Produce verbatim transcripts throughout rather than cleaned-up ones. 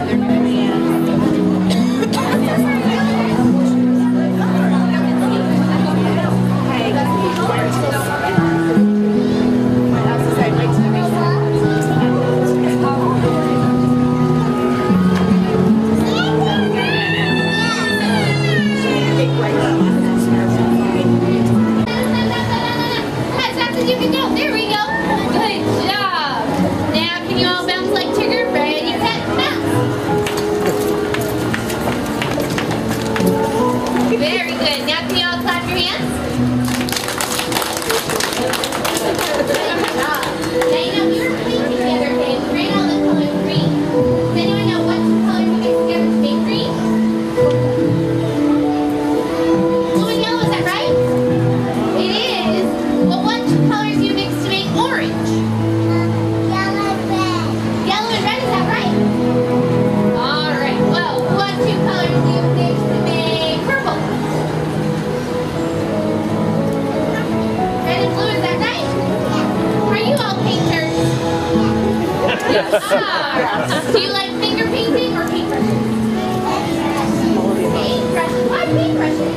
Ah, do you like finger painting or paintbrushes? Paintbrushes. Why paintbrushes?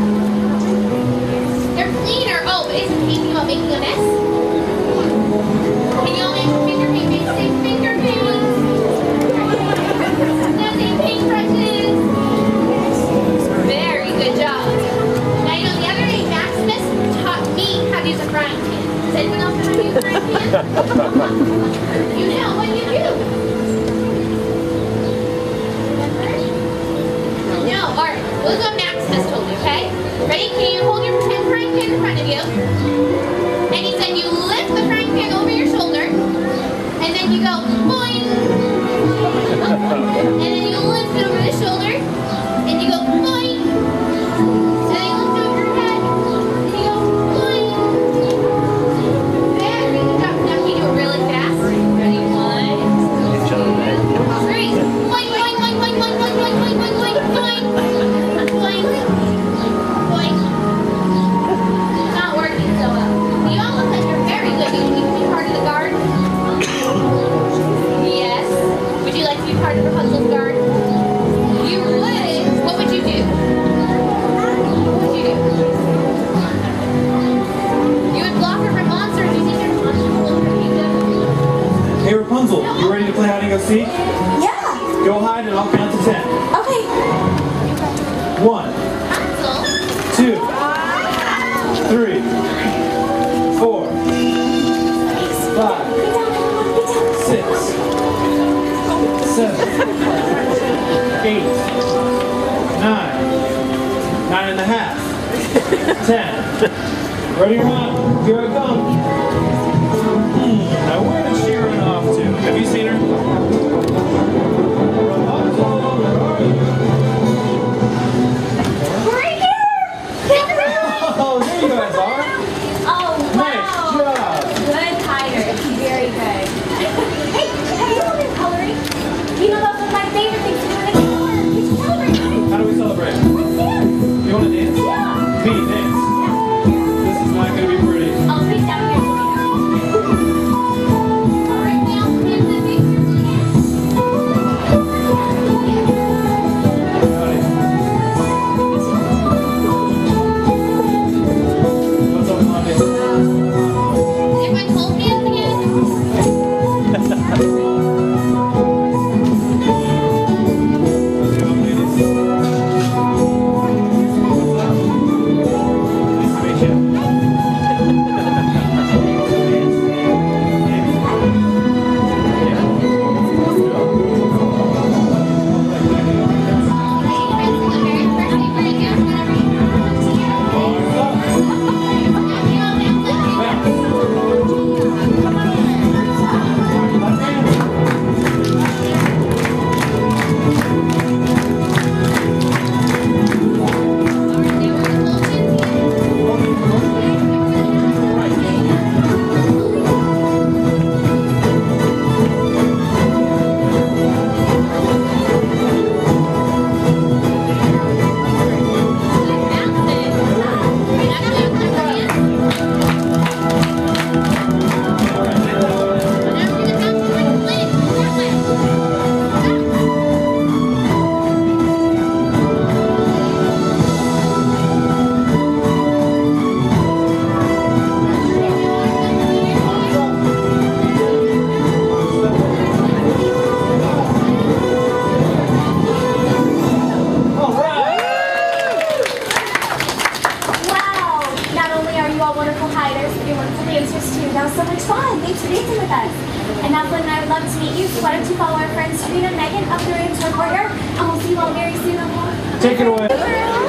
They're cleaner. Oh, but isn't painting about making a mess? Can you all make finger painting? Say finger paintings. Now say paintbrushes. Very good job. Now you know the other day Maximus taught me how to use a frying pan. Does anyone else know how to use a frying pan? You know, what do you do? No, alright. We'll go Maximus told you, okay? Ready? Can you hold your pretend frying pan in front of you? And he said you lift the frying pan over your shoulder, and then you go boing! And then you lift it over the shoulder, and you go boing! And then you lift it over your head, and you go boing! Very good job. Now can you do it really fast? Ready? One, two, three. Boing, boing, boing, boing, boing, boing, boing, boing, boing, boing, boing. Boing. Boing. Not working so well. You all look like you're very good. You can be part of the guard? Yes. Would you like to be part of Rapunzel's guard? You would. What would you do? What would you do? You would block her from monsters. You think there's monsters will protect them? Hey Rapunzel, you ready to play hide and go seek? Yeah. Go hide and I'll count to ten. Okay. One, Rapunzel. two, three, four, five, six, seven, eight, nine, nine and a half, ten. Ready or not? Here I come. Hmm, now where did she run off to? Have you seen her? Rapunzel, where are you? We're here. Oh, there you guys are. Oh, wow. Nice job. Good hider. Very good. Hey, have you all been coloring? You know, those are my favorite things to do in the color. We should celebrate. How do we celebrate? Let's dance. You want to dance? Yeah. Me, dance. This is not going to be pretty. I'll face down here. All right, now, here's the picture. wonderful hiders, your wonderful dancers too. That was so much fun. Thanks for dancing with us. And now Flynn and I would love to meet you, so why don't you follow our friends Trina and Megan up the way into our courtyard, and we'll see you all very soon. Take it away.